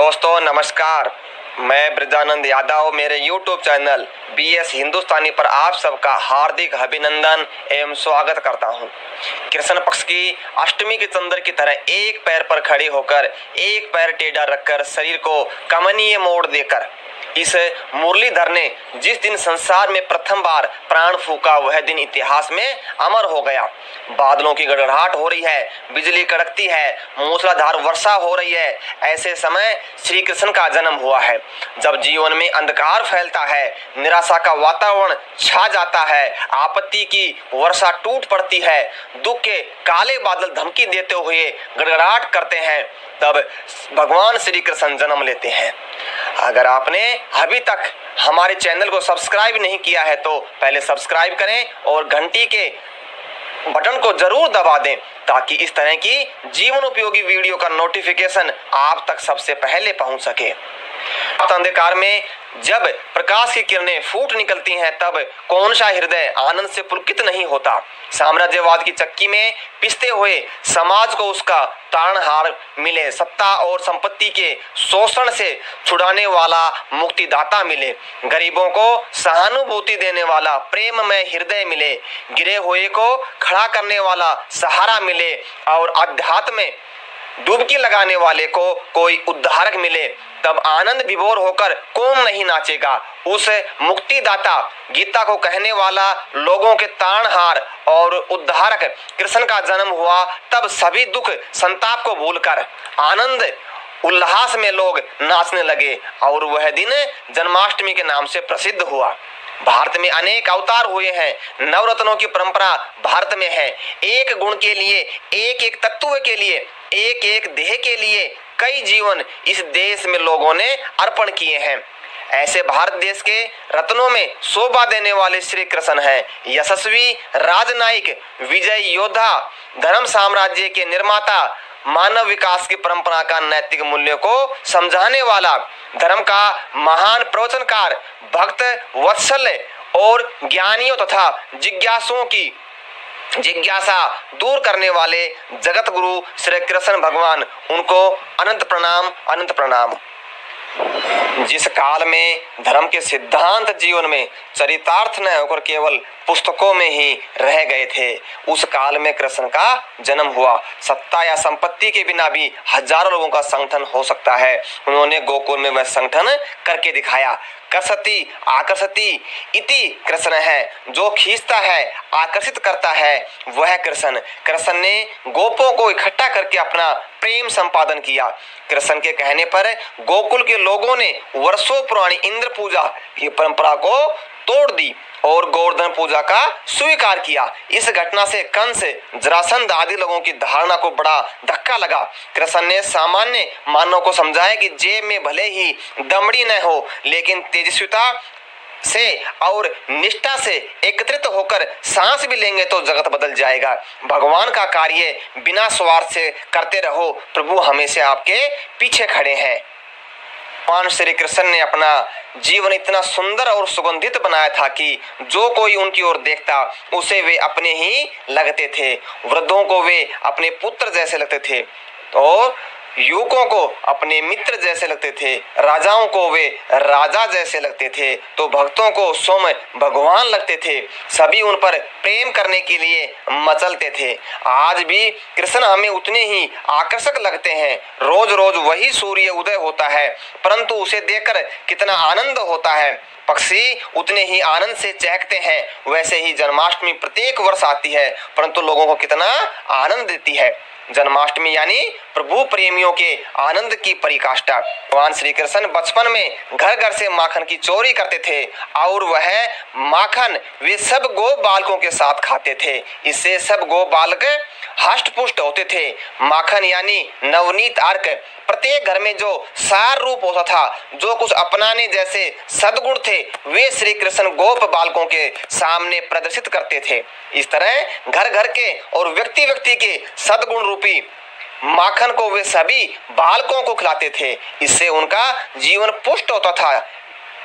दोस्तों नमस्कार। मैं ब्रजानंद यादव मेरे YouTube चैनल BS हिंदुस्तानी पर आप सबका हार्दिक अभिनंदन एवं स्वागत करता हूं। कृष्ण पक्ष की अष्टमी के चंद्र की तरह एक पैर पर खड़े होकर एक पैर टेढ़ा रखकर शरीर को कमनीय मोड़ देकर इस मुरलीधर ने जिस दिन संसार में प्रथम बार प्राण फूका वह दिन इतिहास में अमर हो गया। बादलों की गड़गड़ाहट हो रही है, बिजली कड़कती है, मूसलाधार वर्षा हो रही है। ऐसे समय श्री कृष्ण का जन्म हुआ है। जब जीवन में अंधकार फैलता है, निराशा का वातावरण छा जाता है, आपत्ति की वर्षा टूट पड़ती है, दुख के काले बादल धमकी देते हुए गड़गड़ाहट करते हैं, तब भगवान श्री कृष्ण जन्म लेते हैं। अगर आपने अभी तक हमारे चैनल को सब्सक्राइब नहीं किया है तो पहले सब्सक्राइब करें और घंटी के बटन को जरूर दबा दें ताकि इस तरह की जीवन उपयोगी वीडियो का नोटिफिकेशन आप तक सबसे पहले पहुंच सके। अंधकार में जब प्रकाश की किरणें फूट निकलती हैं तब कौन सा हृदय आनंद से पुलकित नहीं होता। साम्राज्यवाद की चक्की में पिसते हुए समाज को उसका तारणहार मिले, सत्ता और संपत्ति के शोषण से छुड़ाने वाला मुक्तिदाता मिले, गरीबों को सहानुभूति देने वाला प्रेममय हृदय मिले, गिरे हुए को खड़ा करने वाला सहारा मिले और अध्यात्म में डुबकी लगाने वाले को कोई उद्धारक मिले, तब आनंद विभोर होकर कौन नहीं नाचेगा। उस मुक्तिदाता गीता को कहने वाला, लोगों के तारणहार और उद्धारक कृष्ण का जन्म हुआ, तब सभी दुख संताप को भूलकर आनंद उल्लास में लोग नाचने लगे और वह दिन जन्माष्टमी के नाम से प्रसिद्ध हुआ। भारत में अनेक अवतार हुए हैं, नवरत्नों की परंपरा भारत में है। एक गुण के लिए, एक एक तत्व के लिए, एक एक देह के लिए कई जीवन इस देश में लोगों ने अर्पण किए हैं। ऐसे भारत देश के रत्नों में शोभा देने वाले श्री कृष्ण हैं, यशस्वी राजनायक, विजय योद्धा, धर्म साम्राज्य के निर्माता, मानव विकास की परंपरा का नैतिक मूल्य को समझाने वाला, धर्म का महान प्रवचनकार, भक्त वत्सल और ज्ञानियों तथा जिज्ञासुओं की जिज्ञासा दूर करने वाले जगत गुरु श्री कृष्ण भगवान, उनको अनंत प्रणाम, अनंत प्रणाम। जिस काल में धर्म के सिद्धांत जीवन में चरितार्थ न होकर केवल पुस्तकों में ही रह गए थे, उस काल में कृष्ण का जन्म हुआ। सत्ता या संपत्ति के बिना भी हजारों लोगों का संगठन हो सकता है। उन्होंने गोकुल में वह संगठन करके दिखाया। कसति आकर्षति इति कृष्ण है, जो खींचता है, आकर्षित करता है, वह कृष्ण। कृष्ण ने गोपों को इकट्ठा करके अपना प्रेम संपादन किया। कृष्ण के कहने पर गोकुल के लोगों ने वर्षों पुरानी इंद्र पूजा की परंपरा को तोड़ दी और गोवर्धन पूजा का स्वीकार किया। इस घटना से कंस, जरासंध आदि लोगों की धारणा को बड़ा धक्का लगा। कृष्ण ने सामान्य मानव को समझाया कि जेब में भले ही दमड़ी न हो, लेकिन तेजस्विता से और निष्ठा से एकत्रित होकर सांस भी लेंगे तो जगत बदल जाएगा। भगवान का कार्य बिना स्वार्थ से करते रहो, प्रभु हमेशा आपके पीछे खड़े हैं। भगवान श्री कृष्ण ने अपना जीवन इतना सुंदर और सुगंधित बनाया था कि जो कोई उनकी ओर देखता उसे वे अपने ही लगते थे। वृद्धों को वे अपने पुत्र जैसे लगते थे और युवकों को अपने मित्र जैसे लगते थे, राजाओं को वे राजा जैसे लगते थे, तो भक्तों को स्वयं भगवान लगते थे। सभी उन पर प्रेम करने के लिए मचलते थे। आज भी कृष्ण हमें उतने ही आकर्षक लगते हैं। रोज रोज वही सूर्य उदय होता है, परंतु उसे देखकर कितना आनंद होता है। पक्षी उतने ही आनंद से चहकते हैं। वैसे ही जन्माष्टमी प्रत्येक वर्ष आती है, परंतु लोगों को कितना आनंद देती है। जन्माष्टमी यानी प्रभु प्रेमियों के आनंद की परिकाष्ठा। भगवान श्री कृष्ण बचपन में घर घर से माखन की चोरी करते थे और वह माखन वे सब गो बालकों के साथ खाते थे। इससे सब गो बालक हष्ट पुष्ट होते थे। माखन यानी नवनीत अर्क प्रत्येक घर में जो सार रूप होता था, जो कुछ अपनाने जैसे सद्गुण थे, वे श्री कृष्ण गोप बालकों के सामने प्रदर्शित करते थे। इस तरह घर घर के और व्यक्ति व्यक्ति के सद्गुण रूपी माखन को वे सभी बालकों को खिलाते थे। इससे उनका जीवन पुष्ट होता था।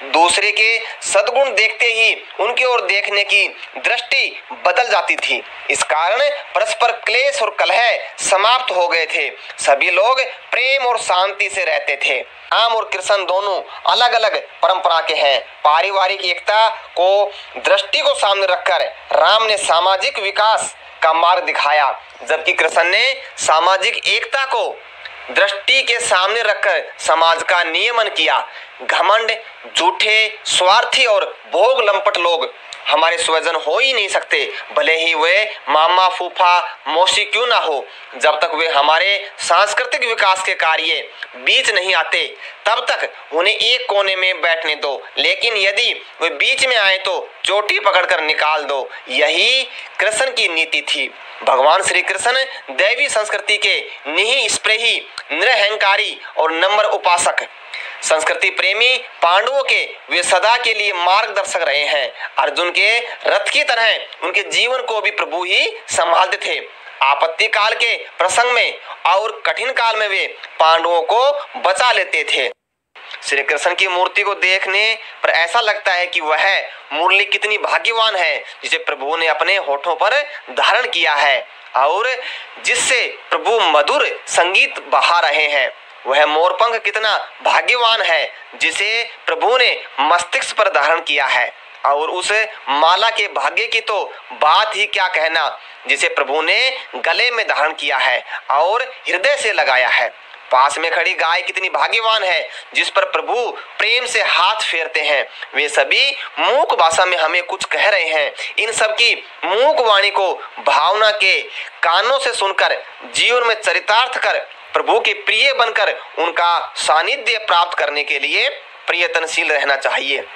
दूसरे के सद्गुण देखते ही उनकी ओर देखने की दृष्टि बदल जाती थी। इस कारण परस्पर क्लेश और कलह समाप्त हो गए थे। सभी लोग प्रेम और शांति से रहते थे। राम और कृष्ण दोनों अलग अलग परंपरा के हैं। पारिवारिक एकता को दृष्टि को सामने रखकर राम ने सामाजिक विकास का मार्ग दिखाया, जबकि कृष्ण ने सामाजिक एकता को दृष्टि के सामने रखकर समाज का नियमन किया। घमंड, झूठे, स्वार्थी और भोग लंपट लोग हमारे स्वजन हो ही नहीं सकते, भले ही वे मामा, फूफा, मौसी क्यों ना हो। जब तक वे हमारे सांस्कृतिक विकास के कार्य बीच नहीं आते, तब तक उन्हें एक कोने में बैठने दो, लेकिन यदि वे बीच में आए तो चोटी पकड़कर निकाल दो। यही कृष्ण की नीति थी। भगवान श्री कृष्ण दैवी संस्कृति के निःस्पृही, निरहंकारी और नम्र उपासक, संस्कृति प्रेमी पांडवों के वे सदा के लिए मार्गदर्शक रहे हैं। अर्जुन के रथ की तरह उनके जीवन को भी प्रभु ही संभालते थे। आपत्ति काल के प्रसंग में और कठिन काल में वे पांडवों को बचा लेते थे। श्री कृष्ण की मूर्ति को देखने पर ऐसा लगता है कि वह मुरली कितनी भाग्यवान है जिसे प्रभु ने अपने होठों पर धारण किया है और जिससे प्रभु मधुर संगीत बहा रहे हैं। वह मोरपंख कितना भाग्यवान है जिसे प्रभु ने मस्तिष्क पर धारण किया है, और उस माला के भाग्य की तो बात ही क्या कहना जिसे प्रभु ने गले में धारण किया है और हृदय से लगाया है। पास में खड़ी गाय कितनी भाग्यवान है जिस पर प्रभु प्रेम से हाथ फेरते हैं। वे सभी मूक भाषा में हमें कुछ कह रहे हैं। इन सब की मूक वाणी को भावना के कानों से सुनकर जीवन में चरितार्थ कर प्रभु के प्रिय बनकर उनका सानिध्य प्राप्त करने के लिए प्रयत्नशील रहना चाहिए।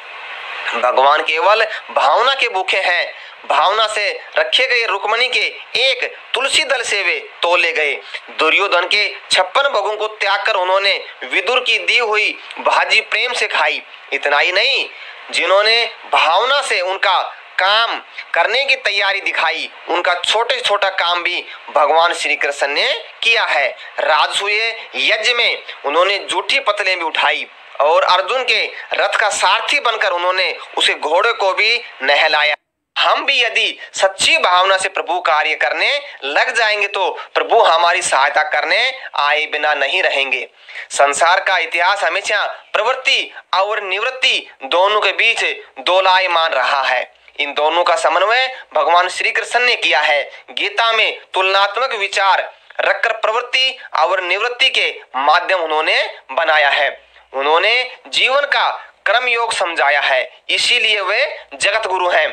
भगवान केवल भावना के भूखे हैं। भावना से रखे गए रुक्मणी के एक तुलसी दल से वे तोले गए। दुर्योधन के 56 भोगों को त्याग कर उन्होंने विदुर की दी हुई भाजी प्रेम से खाई। इतना ही नहीं, जिन्होंने भावना से उनका काम करने की तैयारी दिखाई, उनका छोटे से छोटा काम भी भगवान श्री कृष्ण ने किया है। राजसूय यज्ञ में उन्होंने जूठी पतले भी उठाई और अर्जुन के रथ का सारथी बनकर उन्होंने उसे घोड़े को भी नहलाया। हम भी यदि सच्ची भावना से प्रभु कार्य करने लग जाएंगे तो प्रभु हमारी सहायता करने आए बिना नहीं रहेंगे। संसार का इतिहास हमेशा प्रवृत्ति और निवृत्ति दोनों के बीच दोलायमान रहा है। इन दोनों का समन्वय भगवान श्री कृष्ण ने किया है। गीता में तुलनात्मक विचार रखकर प्रवृत्ति और निवृत्ति के माध्यम उन्होंने बनाया है। उन्होंने जीवन का कर्म योग समझाया है, इसीलिए वे जगत गुरु हैं।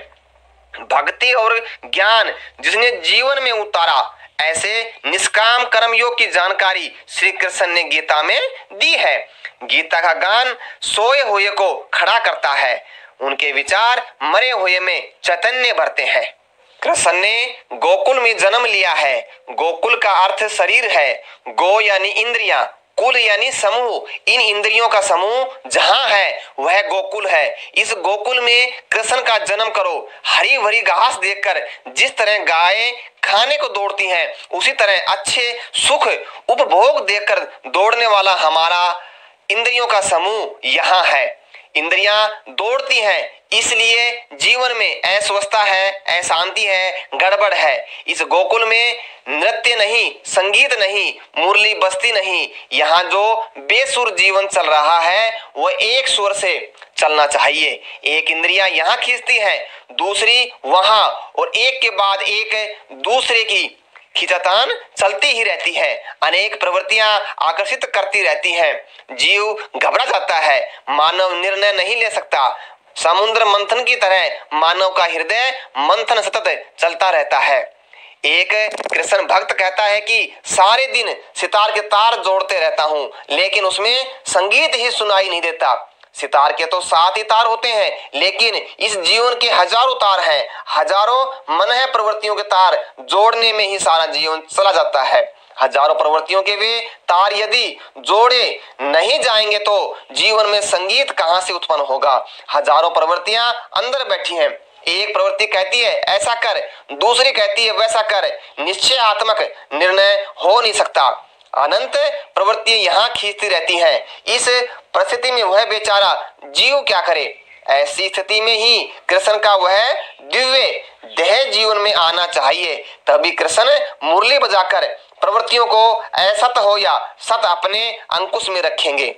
भक्ति और ज्ञान जिसने जीवन में उतारा, ऐसे निष्काम कर्म योग की जानकारी श्री कृष्ण ने गीता में दी है। गीता का गान सोए हुए को खड़ा करता है, उनके विचार मरे हुए में चैतन्य भरते हैं। कृष्ण ने गोकुल में जन्म लिया है। गोकुल का अर्थ शरीर है। गो यानी इंद्रियां, कुल यानी समूह। इन इंद्रियों का समूह जहां है वह गोकुल है। इस गोकुल में कृष्ण का जन्म करो। हरी भरी घास देखकर जिस तरह गायें खाने को दौड़ती हैं, उसी तरह अच्छे सुख उपभोग देखकर दौड़ने वाला हमारा इंद्रियों का समूह यहाँ है। इंद्रियां दौड़ती हैं, इसलिए जीवन में अस्वस्थता है, अशांति है, गड़बड़ है। इस गोकुल में नृत्य नहीं, संगीत नहीं, मुरली बजती नहीं। यहाँ जो बेसुर जीवन चल रहा है वह एक सुर से चलना चाहिए। एक इंद्रियां यहाँ खींचती है, दूसरी वहां, और एक के बाद एक दूसरे की खिंचातान चलती ही रहती है। अनेक प्रवृत्तियां आकर्षित करती रहती हैं। जीव घबरा जाता है, मानव निर्णय नहीं ले सकता। समुद्र मंथन की तरह मानव का हृदय मंथन सतत चलता रहता है। एक कृष्ण भक्त कहता है कि सारे दिन सितार के तार जोड़ते रहता हूँ, लेकिन उसमें संगीत ही सुनाई नहीं देता। सितार के तो 7 ही तार होते हैं, लेकिन इस जीवन के हजारों तार हैं। हजारों मन है प्रवृत्तियों के तार जोड़ने में ही सारा जीवन चला जाता है। हजारों प्रवृत्तियों के वे तार यदि जोड़े नहीं जाएंगे तो जीवन में संगीत कहां से उत्पन्न होगा। हजारों प्रवृत्तियां अंदर बैठी हैं। एक प्रवृत्ति कहती है ऐसा कर, दूसरी कहती है वैसा कर। निश्चयात्मक निर्णय हो नहीं सकता। अनंत प्रवृत्तियां यहाँ खींचती रहती हैं। इस परिस्थिति में वह बेचारा जीव क्या करे। ऐसी स्थिति में ही कृष्ण का वह दिव्य देह जीवन में आना चाहिए, तभी कृष्ण मुरली बजाकर प्रवृत्तियों को असत हो या सत अपने अंकुश में रखेंगे।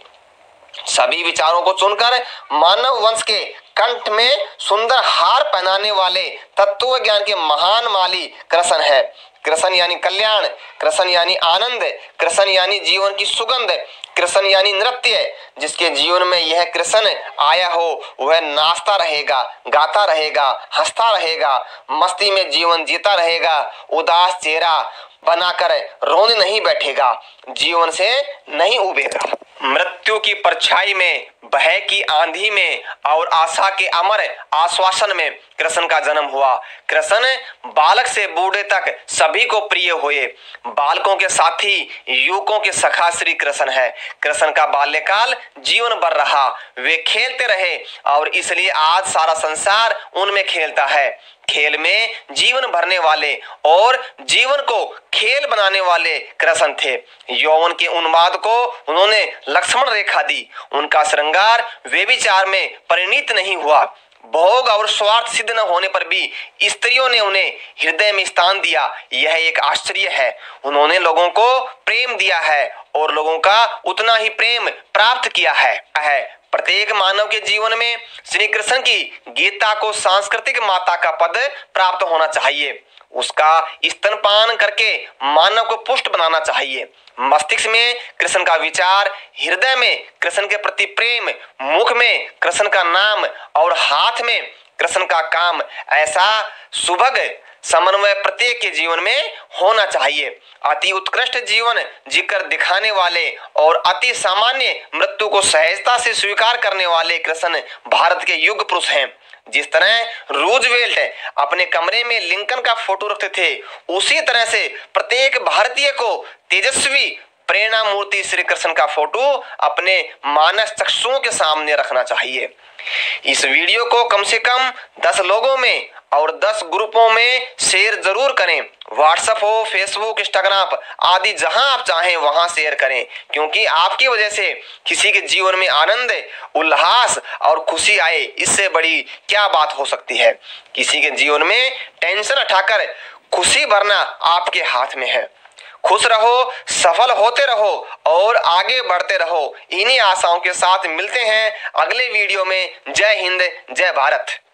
सभी विचारों को चुनकर मानव वंश के कंठ में सुंदर हार पहनाने वाले तत्व ज्ञान के महान माली कृष्ण है। कृष्ण यानी कल्याण, कृष्ण यानी आनंद, कृष्ण यानी जीवन की सुगंध, कृष्ण यानी नृत्य। जिसके जीवन में यह कृष्ण आया हो वह नाचता रहेगा, गाता रहेगा, हंसता रहेगा, मस्ती में जीवन जीता रहेगा, उदास चेहरा बनाकर रोने नहीं बैठेगा, जीवन से नहीं उबेगा। मृत्यु की परछाई में, भय की आंधी में और आशा के अमर आश्वासन में कृष्ण का जन्म हुआ। कृष्ण बालक से बूढ़े तक सभी को प्रिय हुए। बालकों के साथी, युवकों के सखा श्री कृष्ण है। कृष्ण का बाल्यकाल जीवन भर रहा, वे खेलते रहे और इसलिए आज सारा संसार उनमें खेलता है। खेल में जीवन भरने वाले और जीवन को खेल बनाने वाले कृष्ण थे। यौवन के उन्माद को उन्होंने लक्ष्मण रेखा दी। उनका श्रृंगार व्यभिचार में परिणित नहीं हुआ। भोग और स्वार्थ सिद्ध न होने पर भी स्त्रियों ने उन्हें हृदय में स्थान दिया। यह एक आश्चर्य है। उन्होंने लोगों को प्रेम दिया है और लोगों का उतना ही प्रेम प्राप्त किया है। प्रत्येक मानव के जीवन में श्री कृष्ण की गीता को सांस्कृतिक माता का पद प्राप्त होना चाहिए। उसका स्तनपान करके मानव को पुष्ट बनाना चाहिए। मस्तिष्क में कृष्ण का विचार, हृदय में कृष्ण के प्रति प्रेम, मुख में कृष्ण का नाम और हाथ में कृष्ण का काम, ऐसा सुभग समन्वय प्रत्येक के जीवन में होना चाहिए। अति उत्कृष्ट जीवन जीकर दिखाने वाले और अति सामान्य मृत्यु को सहजता से स्वीकार करने वाले कृष्ण भारत के युग पुरुष हैं। जिस तरह रूजवेल्ट अपने कमरे में लिंकन का फोटो रखते थे, उसी तरह से प्रत्येक भारतीय को तेजस्वी प्रेरणा मूर्ति श्री कृष्ण का फोटो अपने मानस चक्षुओं के सामने रखना चाहिए। इस वीडियो को कम से कम 10 लोगों में और 10 ग्रुपों में शेयर जरूर करें। व्हाट्सएप हो, फेसबुक, इंस्टाग्राम आदि जहां आप चाहें वहां शेयर करें, क्योंकि आपकी वजह से किसी के जीवन में आनंद, उल्लास और खुशी आए, इससे बड़ी क्या बात हो सकती है। किसी के जीवन में टेंशन हटाकर खुशी भरना आपके हाथ में है। खुश रहो, सफल होते रहो और आगे बढ़ते रहो। इन्हीं आशाओं के साथ मिलते हैं अगले वीडियो में। जय हिंद, जय भारत।